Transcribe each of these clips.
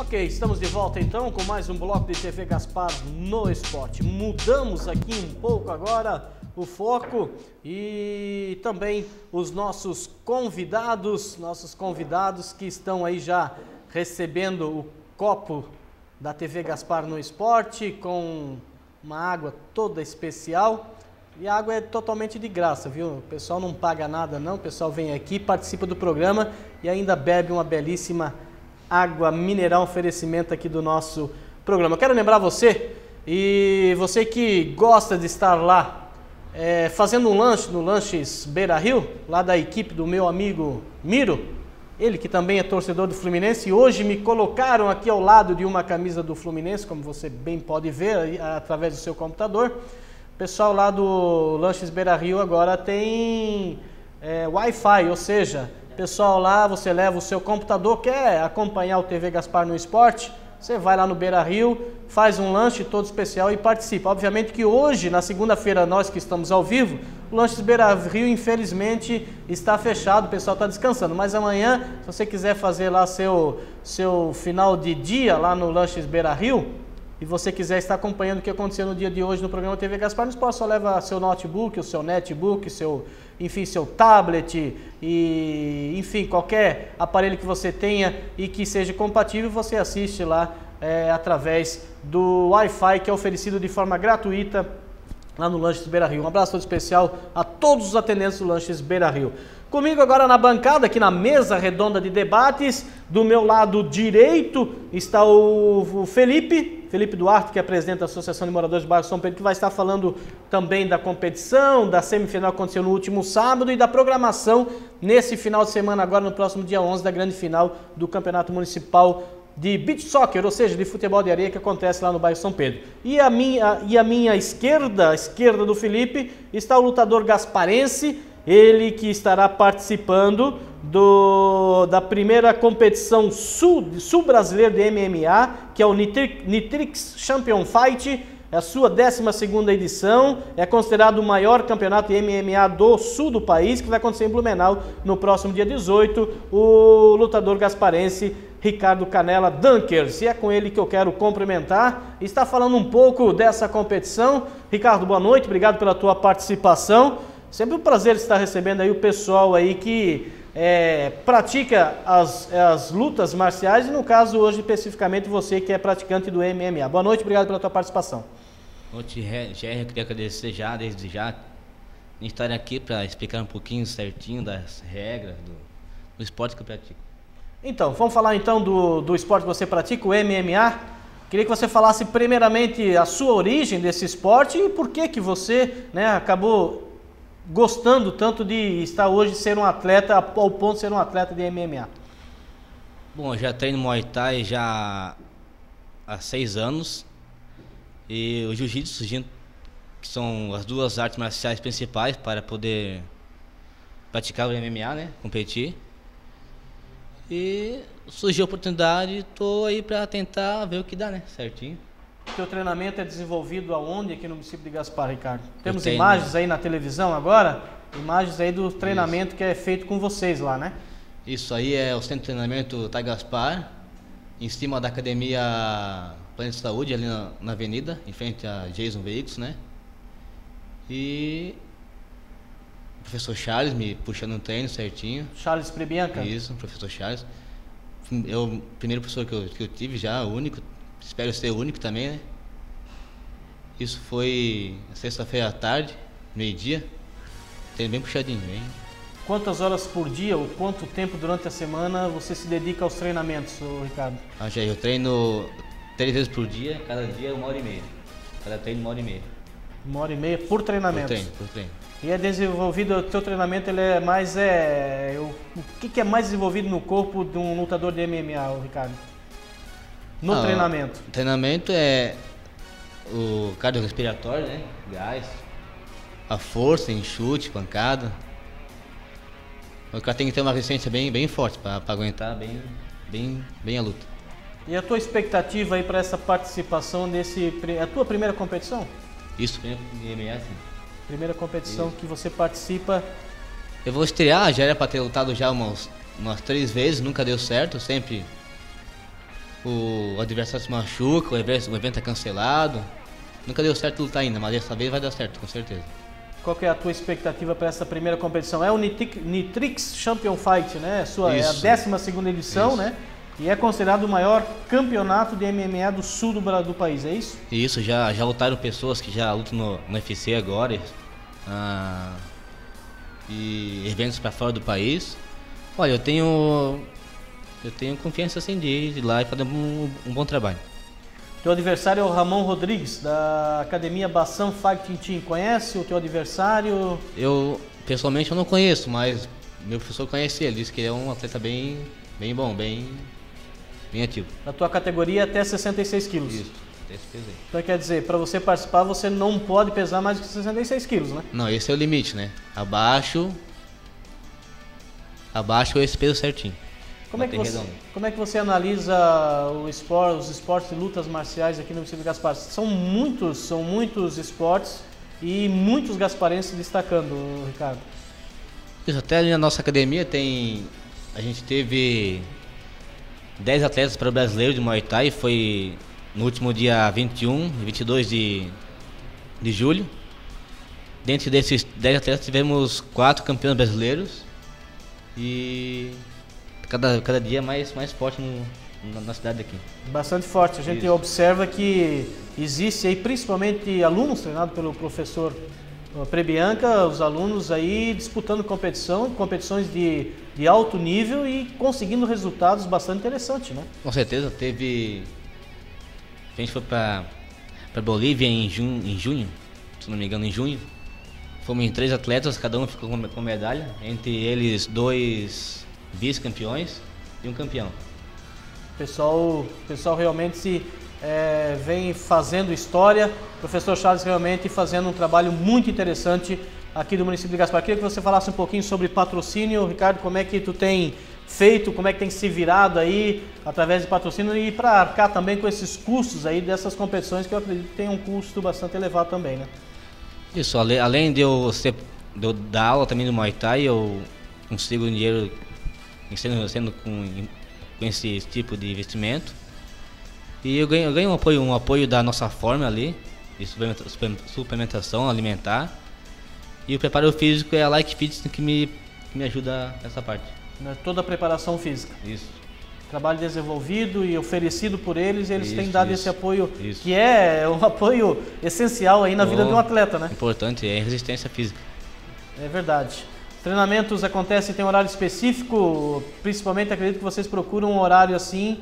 Ok, estamos de volta então com mais um bloco de TV Gaspar no Esporte. Mudamos aqui um pouco agora o foco e também os nossos convidados que estão aí já recebendo o copo da TV Gaspar no Esporte com uma água toda especial. E a água é totalmente de graça, viu? O pessoal não paga nada não, o pessoal vem aqui, participa do programa e ainda bebe uma belíssima água mineral, oferecimento aqui do nosso programa. Eu quero lembrar você, e você que gosta de estar lá fazendo um lanche no Lanches Beira Rio, lá da equipe do meu amigo Miro, ele que também é torcedor do Fluminense, e hoje me colocaram aqui ao lado de uma camisa do Fluminense, como você bem pode ver através do seu computador. O pessoal lá do Lanches Beira Rio agora tem Wi-Fi, ou seja, pessoal lá, você leva o seu computador, quer acompanhar o TV Gaspar no Esporte, você vai lá no Beira Rio, faz um lanche todo especial e participa. Obviamente que hoje, na segunda-feira, nós que estamos ao vivo, o Lanches Beira Rio, infelizmente, está fechado, o pessoal está descansando. Mas amanhã, se você quiser fazer lá seu final de dia lá no Lanches Beira Rio, e você quiser estar acompanhando o que aconteceu no dia de hoje no programa TV Gaspar no Esporte, só leva seu notebook, o seu netbook, seu tablet e, enfim, qualquer aparelho que você tenha e que seja compatível, você assiste lá através do Wi-Fi que é oferecido de forma gratuita lá no Lanches Beira Rio. Um abraço todo especial a todos os atendentes do Lanches Beira Rio. Comigo agora na bancada, aqui na mesa redonda de debates, do meu lado direito está o Felipe Duarte, que é presidente da Associação de Moradores do Bairro São Pedro, que vai estar falando também da competição, da semifinal que aconteceu no último sábado e da programação nesse final de semana agora, no próximo dia 11, da grande final do Campeonato Municipal de Beach Soccer, ou seja, de futebol de areia, que acontece lá no bairro São Pedro. E a minha esquerda, a esquerda do Felipe, está o lutador gasparense, ele que estará participando da primeira competição sul-brasileira de MMA, que é o Nitrix Champion Fight, é a sua 12ª edição, é considerado o maior campeonato de MMA do sul do país, que vai acontecer em Blumenau no próximo dia 18, o lutador gasparense Ricardo Canella Dunkers, e é com ele que eu quero cumprimentar, está falando um pouco dessa competição. Ricardo, boa noite, obrigado pela tua participação. Sempre um prazer estar recebendo aí o pessoal aí que pratica as lutas marciais e no caso hoje especificamente você que é praticante do MMA. Boa noite, obrigado pela tua participação. Boa noite, Jerry, eu queria agradecer desde já estar aqui para explicar um pouquinho certinho das regras do esporte que eu pratico. Então, vamos falar então do esporte que você pratica, o MMA. Queria que você falasse primeiramente a sua origem desse esporte e por que você acabou gostando tanto de estar hoje ser um atleta, ao ponto de ser um atleta de MMA. Bom, eu já treino Muay Thai já há 6 anos e o Jiu-Jitsu, que são as duas artes marciais principais para poder praticar o MMA, né, competir. E surgiu a oportunidade, estou aí para tentar ver o que dá, né, certinho. O teu treinamento é desenvolvido aonde aqui no município de Gaspar, Ricardo? Temos imagens aí na televisão agora, imagens aí do treinamento. Isso. Que é feito com vocês lá, né? Isso aí é o centro de treinamento Thai Gaspar, em cima da academia Planeta Saúde, ali na avenida, em frente a Jason Veículos, né? E o professor Charles me puxando um treino certinho. Charles Prebianca? Isso, professor Charles. É o primeiro professor que eu tive já, o único. Espero ser o único também, né? Isso foi sexta-feira à tarde, meio-dia. Treino bem puxadinho, hein? Quantas horas por dia ou quanto tempo durante a semana você se dedica aos treinamentos, Ricardo? Já eu treino 3 vezes por dia, cada dia 1h30. Cada treino 1h30. 1h30 por treinamento? Por treino. E é desenvolvido, o teu treinamento, ele é mais... o que é mais desenvolvido no corpo de um lutador de MMA, Ricardo? No treinamento? O treinamento é o cardiorrespiratório, né? Gás, a força, enxute, pancada. O cara tem que ter uma resistência bem forte para aguentar bem a luta. E a tua expectativa aí para essa participação é a tua primeira competição? Isso, primeira MMA, sim. Primeira competição. Isso. Que você participa. Eu vou estrear, já era para ter lutado já umas 3 vezes, nunca deu certo, sempre o adversário se machuca, o evento é cancelado. Nunca deu certo lutar ainda, mas dessa vez vai dar certo, com certeza. Qual que é a tua expectativa para essa primeira competição? É o Nitrix Champion Fight, né? É a 12ª edição, isso, né? E é considerado o maior campeonato de MMA do sul do país, é isso? Isso, já lutaram pessoas que já lutam no UFC agora. E eventos para fora do país. Olha, eu tenho confiança assim de ir lá e fazer um bom trabalho. Teu adversário é o Ramon Rodrigues, da Academia Bassam Fighting Team. Conhece o teu adversário? Pessoalmente eu não conheço, mas meu professor conhece ele. Disse que ele é um atleta bem bom, bem ativo. Na tua categoria até 66 quilos? Isso, até esse peso aí. Então quer dizer, para você participar você não pode pesar mais que 66 quilos, né? Não, esse é o limite, né? Abaixo esse peso certinho. Como é que você analisa os esportes de lutas marciais aqui no município de Gaspar? São muitos esportes e muitos gasparenses destacando, Ricardo. Isso, até ali na nossa academia a gente teve 10 atletas para o brasileiro de Muay Thai, foi no último dia 21 e 22 de julho. Dentro desses 10 atletas tivemos 4 campeões brasileiros e cada dia mais forte na cidade aqui. Bastante forte. A gente observa que existe aí principalmente alunos treinados pelo professor Prebianca, os alunos aí disputando competições de alto nível e conseguindo resultados bastante interessantes, né? Com certeza, a gente foi para Bolívia em junho, se não me engano, em junho. Fomos em 3 atletas, cada um ficou com medalha, entre eles 2 vice-campeões e um campeão. O pessoal realmente vem fazendo história. O professor Charles realmente fazendo um trabalho muito interessante aqui do município de Gaspar. Queria que você falasse um pouquinho sobre patrocínio, Ricardo, como é que tu tem feito, como é que tem se virado aí através de patrocínio e para arcar também com esses custos aí dessas competições que eu acredito que tem um custo bastante elevado também, né? Isso, além de eu dar aula também do Muay Thai, eu consigo dinheiro sendo com esse tipo de investimento. E eu ganho um apoio da nossa forma ali, de suplementação alimentar. E o preparo físico é a Like Fitness que me ajuda nessa parte. Toda a preparação física. Isso. Trabalho desenvolvido e oferecido por eles têm dado esse apoio, que é um apoio essencial aí na vida de um atleta, né? Importante, é resistência física. É verdade. Treinamentos acontecem, tem horário específico, principalmente acredito que vocês procuram um horário assim,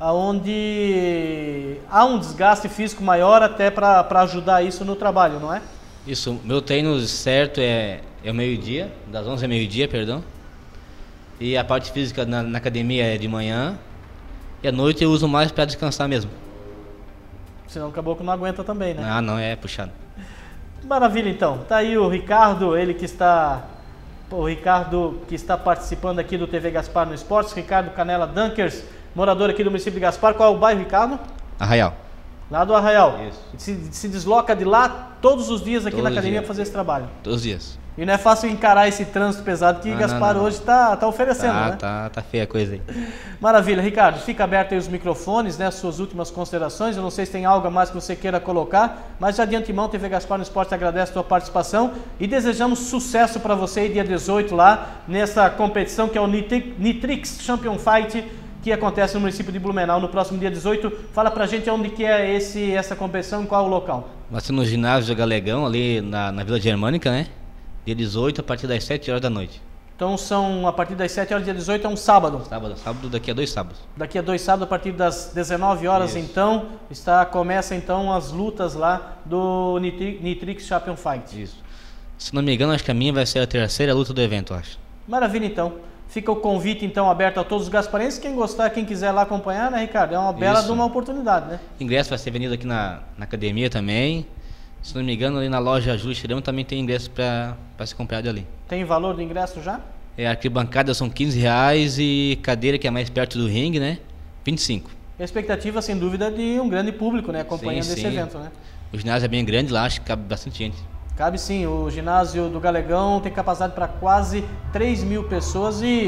onde há um desgaste físico maior até para ajudar isso no trabalho, não é? Isso, meu treino certo é o meio-dia, das 11 ao meio-dia, perdão. E a parte física na academia é de manhã. E à noite eu uso mais para descansar mesmo. Senão o caboclo não aguenta também, né? Ah, não, é puxado. Maravilha, então. Tá aí o Ricardo, o Ricardo que está participando aqui do TV Gaspar no Esportes, Ricardo Canela Dunkers, morador aqui do município de Gaspar. Qual é o bairro, Ricardo? Arraial. Lá do Arraial. Isso. Se desloca de lá todos os dias aqui na academia para fazer esse trabalho. Todos os dias. E não é fácil encarar esse trânsito pesado que Gaspar hoje está oferecendo, né? Tá feia a coisa aí. Maravilha, Ricardo, fica aberto aí os microfones, né? Suas últimas considerações. Eu não sei se tem algo a mais que você queira colocar, mas já de antemão, TV Gaspar no Esporte agradece a tua participação e desejamos sucesso para você aí dia 18 lá, nessa competição que é o Nitrix Champion Fight, que acontece no município de Blumenau no próximo dia 18. Fala pra gente onde que é essa competição e qual o local. Vai ser no ginásio do Galegão, ali na Vila Germânica, né? Dia 18, a partir das 7 horas da noite. Então são a partir das 7 horas, dia 18 é um sábado. Sábado daqui a 2 sábados. Daqui a 2 sábados, a partir das 19 horas, isso. Então, começa então as lutas lá do Nitrix Champion Fight. Isso. Se não me engano, acho que a minha vai ser a terceira luta do evento, acho. Maravilha, então. Fica o convite, então, aberto a todos os gasparenses. Quem gostar, quem quiser lá acompanhar, né, Ricardo? É uma bela de uma oportunidade, né? Ingresso vai ser vendido aqui na academia também. Se não me engano, ali na loja Júlio Chirão também tem ingresso para ser comprado ali. Tem valor do ingresso já? A arquibancada são R$15 e cadeira, que é mais perto do ringue, né? 25. A expectativa, sem dúvida, de um grande público, né? Acompanhando esse evento, né? O ginásio é bem grande lá, acho que cabe bastante gente. Cabe sim, o ginásio do Galegão tem capacidade para quase 3.000 pessoas e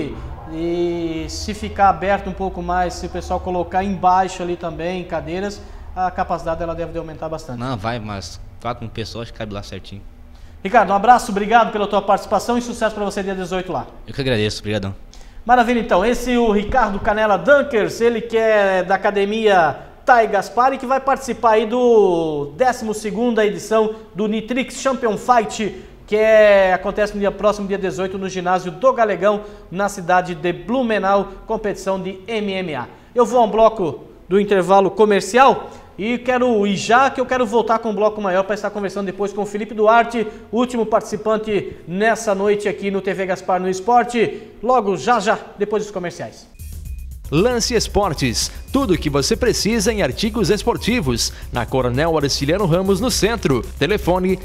e se ficar aberto um pouco mais, se o pessoal colocar embaixo ali também, cadeiras, a capacidade ela deve aumentar bastante. Não, vai, mas 4 pessoas acho que cabe lá certinho. Ricardo, um abraço, obrigado pela tua participação e sucesso para você dia 18 lá. Eu que agradeço, obrigadão. Maravilha, então, esse é o Ricardo Canela Dunkers, ele que é da academia Tai Gaspar e que vai participar aí do 12ª edição do Nitrix Champion Fight, que acontece no próximo dia 18 no ginásio do Galegão, na cidade de Blumenau, competição de MMA. Eu vou a um bloco do intervalo comercial e eu quero voltar com um bloco maior para estar conversando depois com o Felipe Duarte, último participante nessa noite aqui no TV Gaspar no Esporte, logo já, depois dos comerciais. Lance Esportes, tudo o que você precisa em artigos esportivos, na Coronel Arciliano Ramos no centro, telefone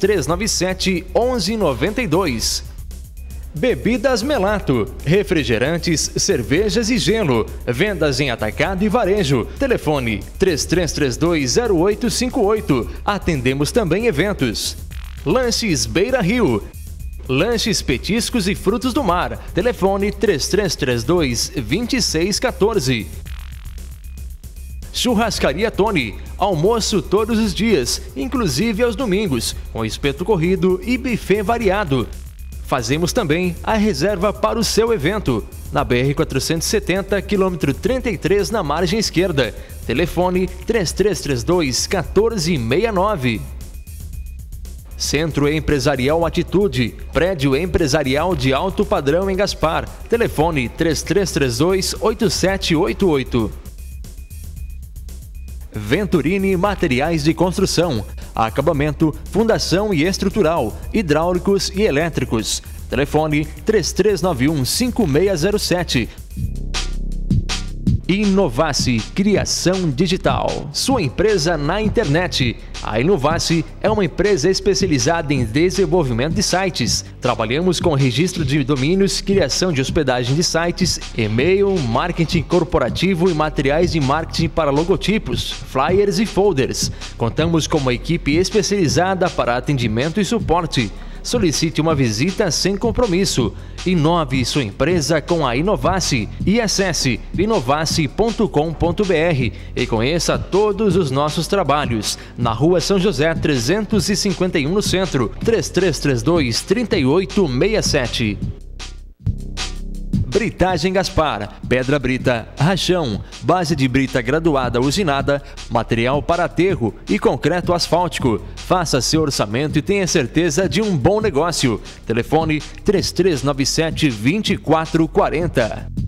3397-1192. Bebidas Melato, refrigerantes, cervejas e gelo, vendas em atacado e varejo, telefone 33320858, atendemos também eventos. Lanches Beira Rio, lanches, petiscos e frutos do mar, telefone 3332-2614. Churrascaria Tony, almoço todos os dias, inclusive aos domingos, com espeto corrido e buffet variado. Fazemos também a reserva para o seu evento, na BR-470, quilômetro 33, na margem esquerda. Telefone 3332-1469. Centro Empresarial Atitude, prédio empresarial de alto padrão em Gaspar. Telefone 3332-8788. Venturini Materiais de Construção, acabamento, fundação e estrutural, hidráulicos e elétricos. Telefone 3391-5607. Inovace Criação Digital, sua empresa na internet. A Inovace é uma empresa especializada em desenvolvimento de sites. Trabalhamos com registro de domínios, criação de hospedagem de sites, e-mail, marketing corporativo e materiais de marketing para logotipos, flyers e folders. Contamos com uma equipe especializada para atendimento e suporte. Solicite uma visita sem compromisso. Inove sua empresa com a Inovace e acesse inovace.com.br e conheça todos os nossos trabalhos. Na Rua São José 351 no centro, 3332-3867. Britagem Gaspar, pedra brita, rachão, base de brita graduada usinada, material para aterro e concreto asfáltico. Faça seu orçamento e tenha certeza de um bom negócio. Telefone 3397-2440.